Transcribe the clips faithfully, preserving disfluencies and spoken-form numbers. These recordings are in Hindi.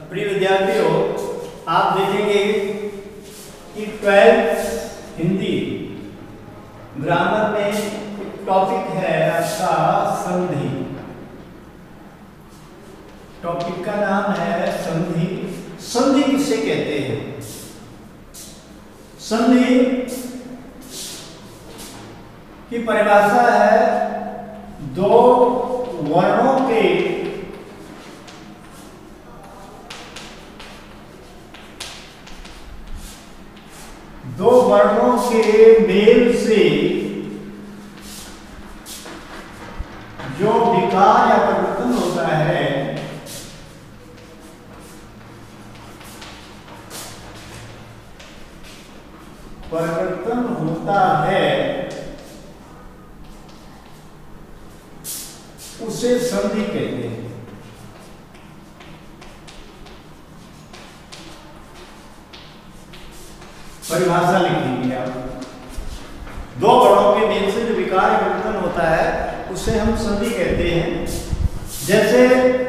प्रिय विद्यार्थियों, आप देखेंगे कि ट्वेल्थ हिंदी ग्रामर में एक टॉपिक है आपका संधि। टॉपिक का नाम है संधि। संधि किसे कहते हैं? संधि की परिभाषा है दो वर्णों के दो वर्णों के मेल से जो विकार या परिवर्तन होता है परिवर्तन होता है उसे संधि कहते हैं। परिभाषा लिख लीजिए आप। दो वर्णों के मेल से जो विकार या परिवर्तन होता है उसे हम संधि कहते हैं। जैसे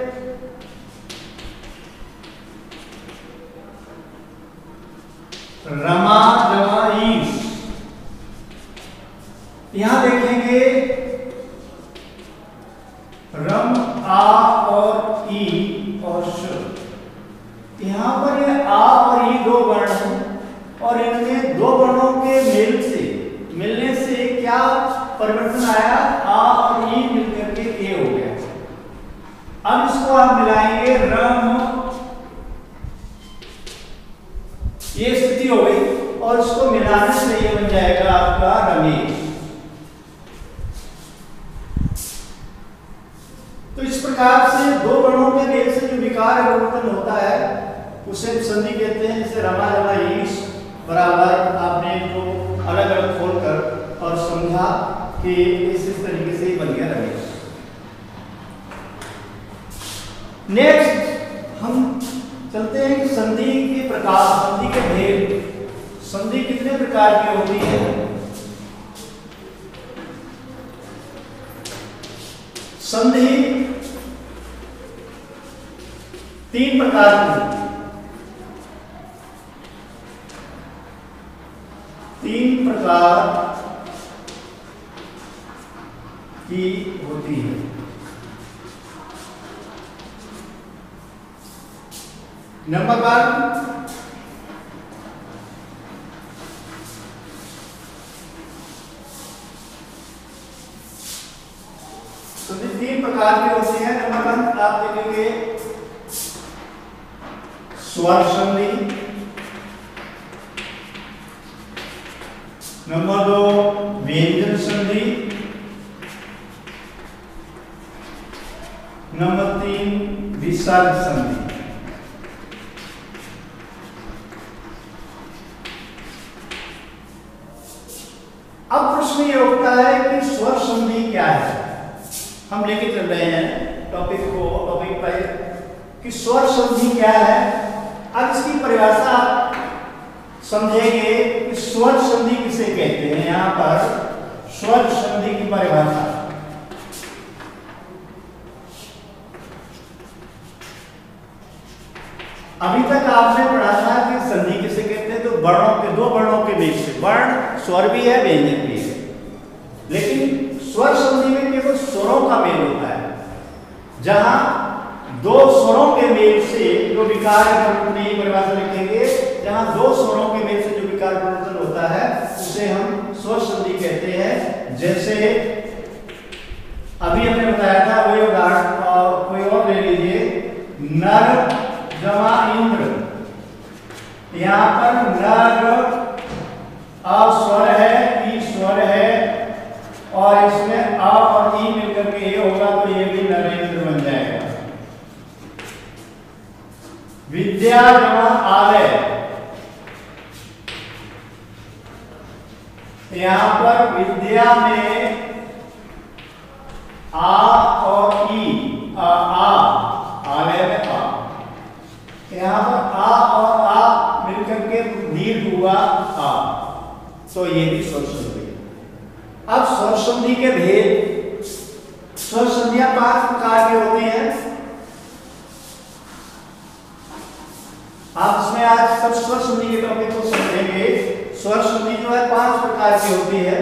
रमा रमाईश, यहां देखेंगे रम आ और ई और श। यहां पर ये आ और ई दो वर्ण हैं और इनमें दो वर्णों के मेल से मिलने से क्या परिवर्तन आया? आ और ई मिलकर के ए हो गया। अब इसको आप मिलाएंगे रम, ये स्थिति हो गई और इसको मिलाने से ये बन जाएगा आपका रमेश। तो इस प्रकार से दो वर्णों के मेल से जो विकार परिवर्तन होता है उसे संधि कहते हैं। जैसे रमा रमा ईश बराबर आपने इनको अलग अलग खोलकर और समझा कि इस इस तरीके से ही बन गया रमेश। नेक्स्ट हम चलते हैं कि संधि के प्रकार, संधि के भेद। संधि कितने प्रकार की होती है? संधि तीन प्रकार की तीन प्रकार की होती है। नंबर वन, संधि तीन प्रकार की होती है। नंबर वन आप देखेंगे स्वर संधि, नंबर दो व्यंजन संधि, नंबर तीन विसर्ग संधि। अब प्रश्न ये उठता है कि स्वर संधि क्या है? हम लेके चल रहे हैं टॉपिक को, टॉपिक पर कि स्वर संधि क्या है। अब इसकी परिभाषा आप समझेंगे कि स्वर संधि किसे कहते हैं। यहां पर स्वर संधि की परिभाषा, अभी तक आपने पढ़ा था कि संधि किसे कहते हैं, तो वर्णों के दो वर्णों के बीच से, वर्ण स्वर भी है व्यंजन भी है, लेकिन स्वर संधि में केवल स्वरों का मेल होता है। जहां दो स्वरों के मेल से जो विकार परिवर्तन, यही परिभाषा लिखेंगे, जहां दो स्वरों के मेल से जो विकार परिवर्तन होता है उसे हम स्वर संधि कहते हैं। जैसे अभी हमने बताया था, वही उदाहरण और कोई और ले लीजिए, नर जमा इंद्र। यहां पर नर आ स्वर है, ई स्वर है और इसमें आ और ई मिलकर के ये होगा तो ये भी नरेंद्र बन जाएगा। विद्या जमा आलय, यहां पर विद्या में आ और ई, आ, आ आलय में आ, यहां पर आ और आ मिलकर के दीर्घ हुआ आ, तो ये भी स्वर संधि। अब स्वर संधि के भेद, स्वर संधियां पांच प्रकार की होती हैं। आप इसमें आज सब स्वर संधि के टॉपिक को समझेंगे। स्वर संधि जो है पांच प्रकार की होती है।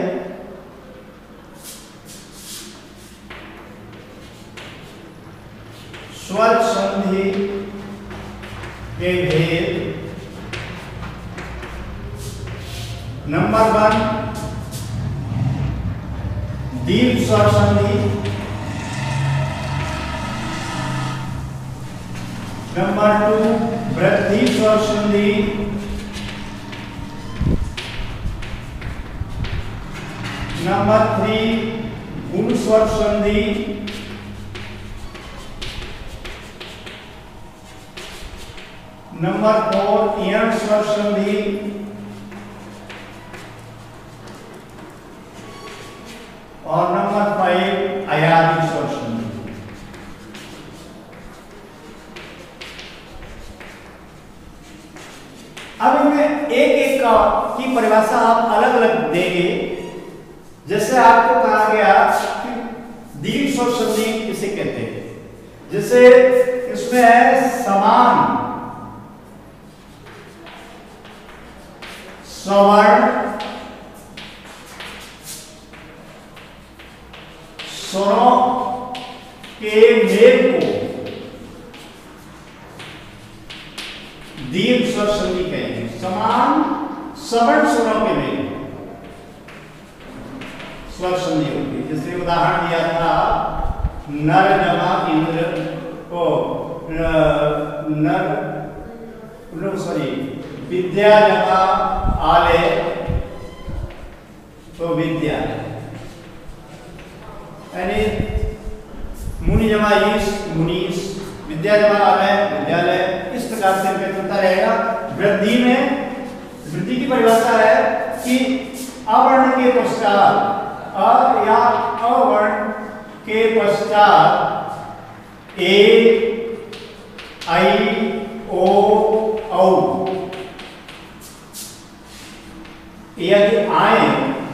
स्वर संधि के भेद। नंबर वन, दीर्घ स्वर संधि। नंबर टू, वृद्धि स्वर संधि। नंबर थ्री, गुण स्वर संधि। नंबर फोर, इयण स्वर संधि। और नंबर फाइव, अयादी स्वर संधि। अब इनमें एक एक का की परिभाषा आप अलग अलग देंगे। जैसे आपको कहा गया कि दीर्घ स्वर संधि किसे कहते हैं, जैसे इसमें है समान स्वर्ण स्वरों के मेल को दीर्घ स्वर संधि कहेंगे। समान सवर्ण स्वरों के मेल स्वर संधि होती है। जैसे उदाहरण दिया था, नर जमा इंद्र को नर सॉरी विद्या जमा आले तो विद्या, यानी मुनि जमा ईश मुनीश, विद्या जमा आलय विद्यालय। इस प्रकार से इनका चलता रहेगा। वृद्धि में वृद्धि की परिभाषा है कि अवर्ण के पश्चात अ या अवर्ण के पश्चात ए, आई, ओ, औ यदि आए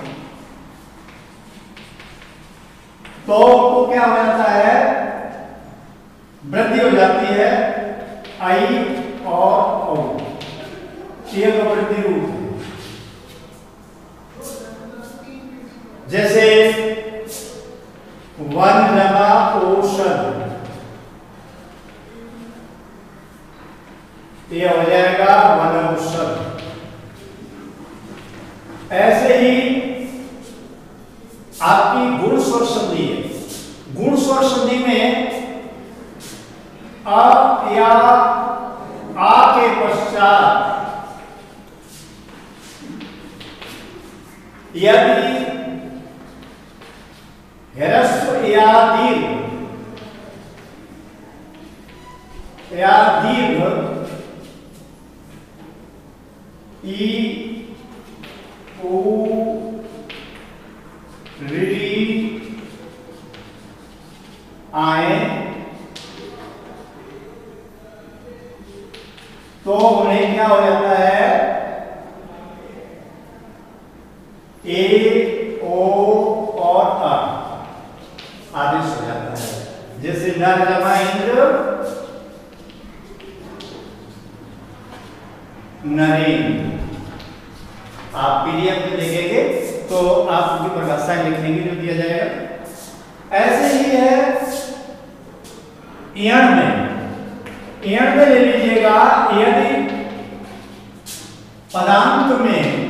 तो तो क्या हो जाता है, वृद्धि हो जाती है आई और औ, ये का वृद्धि रूप है। जैसे वन जमा औषध, ये हो जाएगा वन औषध। ऐसे ही आपकी गुण स्वर संधि है। गुण स्वर संधि में अ या आ के पश्चात यदि ह्रस्व या दीर्घ या दीर्घ ई, ऊ, री आए तो उन्हें क्या हो जाता है, ए, ओ और आ आदेश हो जाता है। जैसे नर जमा इंद्र नरेंद्र। आप पीडीएफ में देखेंगे तो आप उनकी परिभाषाएं लिख लेंगे जो दिया जाएगा। ऐसे ही है इयण में। इयण में ले लीजिएगा, यदि पदांत में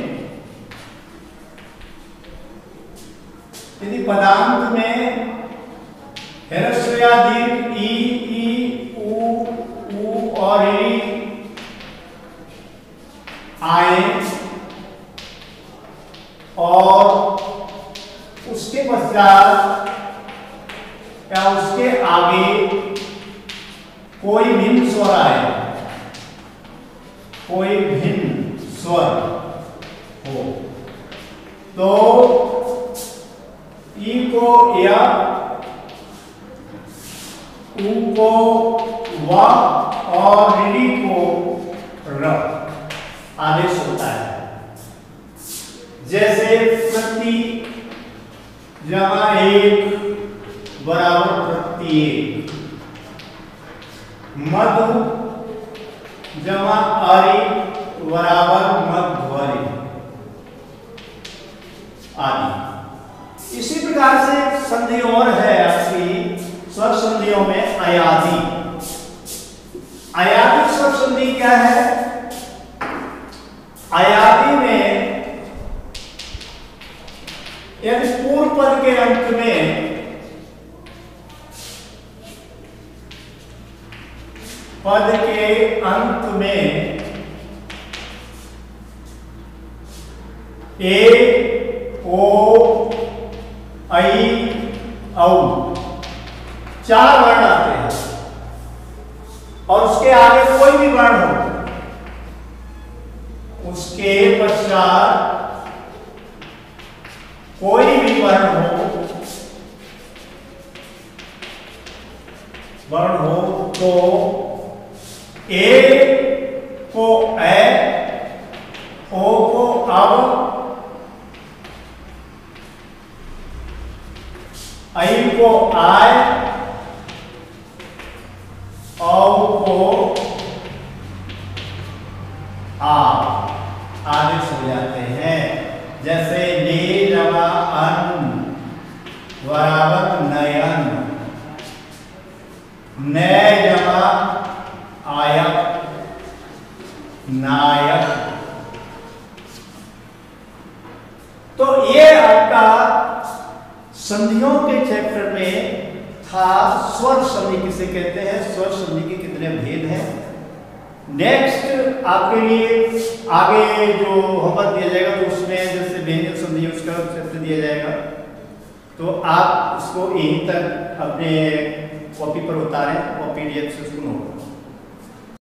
यदि पदांत में ह्रस्व या दीर्घ ई, ई, ऊ, ऊ और ई आए और उसके पश्चात या उसके आगे कोई भिन्न स्वर आए, कोई भिन्न स्वर हो तो ई को या, ऊ को वा और री को र आदेश होता है। जैसे प्रति जमा एक बराबर प्रत्येक, मधु जमा अरि बराबर मध्वरि आदि। इसी प्रकार से संधि और है आपकी स्वर संधियों में अयाधि। अयाधि स्वर संधि क्या है? अयाधि में यदि पूर्व पद के अंत में पद के अंत में ए, ओ, आई, औ चार वर्ण आते हैं और उसके आगे कोई भी वर्ण हो, उसके पश्चात कोई भी वर्ण हो वर्ण हो तो ए को ए, ओ को अब, आई को आय, औ को आ आदेश हो जाते हैं। जैसे ले जमा अन बराबर नयन, न जमा आयक नायक। तो ये आपका संधियों के चैप्टर में था स्वर संधि किसे कहते हैं, स्वर संधि के कितने भेद हैं। नेक्स्ट आपके लिए आगे जो होमवर्क दिया जाएगा तो उसमें जैसे व्यंजन संधि उसका चैप्टर दिया जाएगा, तो आप इसको यहीं तक अपने कॉपी पर उतारें और पीडीएफ से उसको नोट